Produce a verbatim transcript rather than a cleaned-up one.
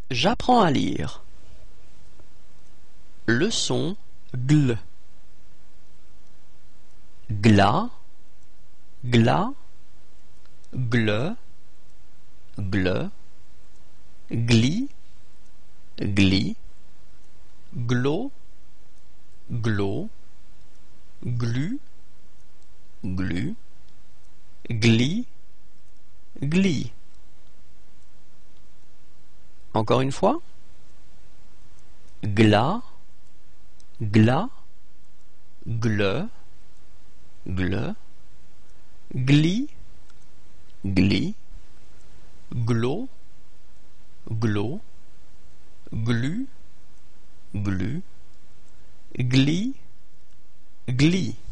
J'apprends à lire. Leçon gl. Gla, gla, gle, gle, gli, gli, glo, glo, glu, glu, gli, gli. Encore une fois. Gla, gla, gle, gle, gli, gli, glo, glo, glu, glu, gli, gli.